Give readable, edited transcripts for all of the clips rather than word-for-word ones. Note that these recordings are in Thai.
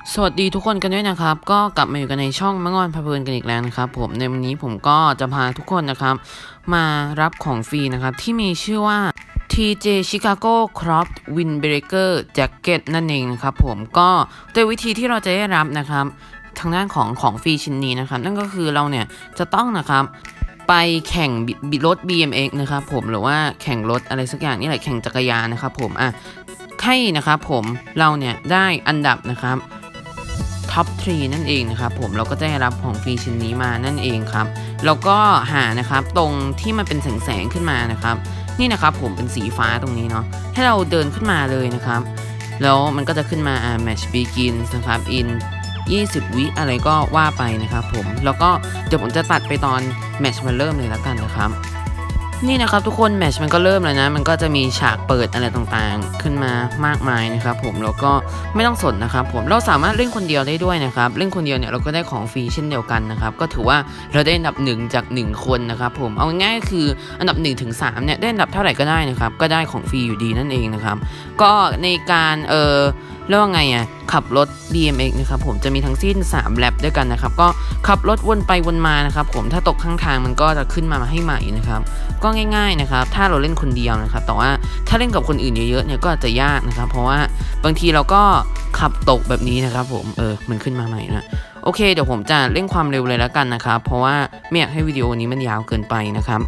สวัสดีทุกคนกันด้วยนะครับก็กลับมาอยู่กันในช่องมะงอนพะเพลินกันอีกแล้วนะครับผมในวันนี้ผมก็จะพาทุกคนนะครับมารับของฟรีนะครับที่มีชื่อว่า TJ Chicago Crop Windbreaker Jacket นั่นเองนะครับผมก็โดยวิธีที่เราจะได้รับนะครับทางด้านของฟรีชิ้นนี้นะครับนั่นก็คือเราเนี่ยจะต้องนะครับไปแข่งรถ BMX นะครับผมหรือว่าแข่งรถอะไรสักอย่างนี่แหละแข่งจักรยานนะครับผมให้นะครับผมเราเนี่ยได้อันดับนะครับท็อป 3 นั่นเองนะครับผมเราก็จะได้รับของฟรีชิ้นนี้มานั่นเองครับแล้วก็หานะครับตรงที่มันเป็นแสงขึ้นมานะครับนี่นะครับผมเป็นสีฟ้าตรงนี้เนาะให้เราเดินขึ้นมาเลยนะครับแล้วมันก็จะขึ้นมาmatch begins นะครับ in 20 วิอะไรก็ว่าไปนะครับผมแล้วก็เดี๋ยวผมจะตัดไปตอนแมตช์มันเริ่มเลยแล้วกันนะครับนี่นะครับทุกคนแมตช์มันก็เริ่มแล้วนะมันก็จะมีฉากเปิดอะไรต่างๆขึ้นมามากมายนะครับผมแล้วก็ไม่ต้องสนนะครับผมเราสามารถเล่นคนเดียวได้ด้วยนะครับเล่นคนเดียวเนี่ยเราก็ได้ของฟรีเช่นเดียวกันนะครับก็ถือว่าเราได้อันดับ1จาก1คนนะครับผมเอาง่ายๆคืออันดับ1ถึง3เนี่ยได้อันดับเท่าไหร่ก็ได้นะครับก็ได้ของฟรีอยู่ดีนั่นเองนะครับก็ในการเรียกว่าไงขับรถ BMX นะครับผมจะมีทั้งสิ้น3แลปด้วยกันนะครับก็ขับรถวนไปวนมานะครับผมถ้าตกข้างทางมันก็จะขึ้นมาให้ใหม่นะครับก็ง่ายๆนะครับถ้าเราเล่นคนเดียวนะครับแต่ว่าถ้าเล่นกับคนอื่นเยอะๆเนี่ยก็อาจจะยากนะครับเพราะว่าบางทีเราก็ขับตกแบบนี้นะครับผมมันขึ้นมาใหม่นะโอเคเดี๋ยวผมจะเร่งความเร็วเลยแล้วกันนะครับเพราะว่าไม่อยากให้วิดีโอนี้มันยาวเกินไปนะครับ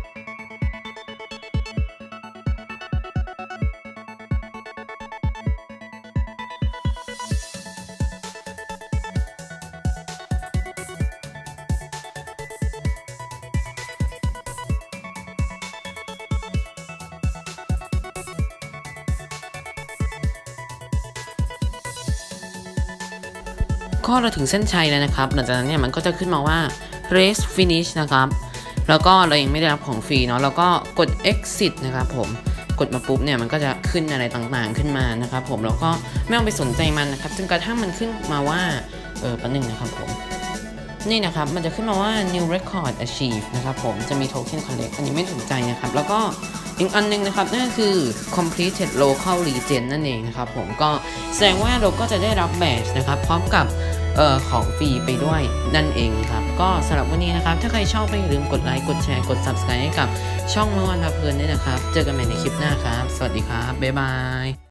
ก็เราถึงเส้นชัยแล้วนะครับหลังจากนั้นเนี่ยมันก็จะขึ้นมาว่า race finish นะครับแล้วก็เรายังไม่ได้รับของฟรีเนาะแล้วก็กด exit นะครับผมกดมาปุ๊บเนี่ยมันก็จะขึ้นอะไรต่างๆขึ้นมานะครับผมแล้วก็ไม่ต้องไปสนใจมันนะครับจนกระทั่งมันขึ้นมาว่าแป๊บนึงนะครับผมนี่นะครับมันจะขึ้นมาว่า new record achieve นะครับผมจะมี token collect อันนี้ไม่สนใจนะครับแล้วก็อีกอันนึงนะครับนั่นก็คือ completed local region นั่นเองนะครับผมก็แสดงว่าเราก็จะได้รับแบตนะครับพร้อมกับของฟรีไปด้วยนั่นเองครับก็สำหรับวันนี้นะครับถ้าใครชอบก็อย่าลืมกดไลค์กดแชร์กด Subscribe ให้กับช่องมะงอนพาเพลินด้วยนะครับเจอกันใหม่ในคลิปหน้าครับสวัสดีครับบ๊ายบาย